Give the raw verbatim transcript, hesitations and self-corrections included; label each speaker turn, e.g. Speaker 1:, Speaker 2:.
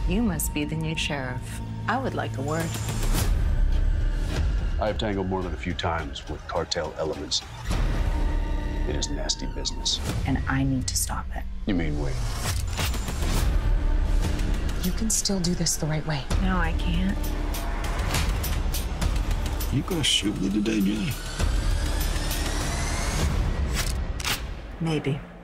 Speaker 1: You must be the new sheriff. I would like a word.
Speaker 2: I've tangled more than a few times with cartel elements. It is nasty business.
Speaker 1: And I need to stop it.
Speaker 2: You mean wait?
Speaker 3: You can still do this the right way.
Speaker 1: No, I can't.
Speaker 2: You gonna shoot me today, Jenny?
Speaker 1: Maybe.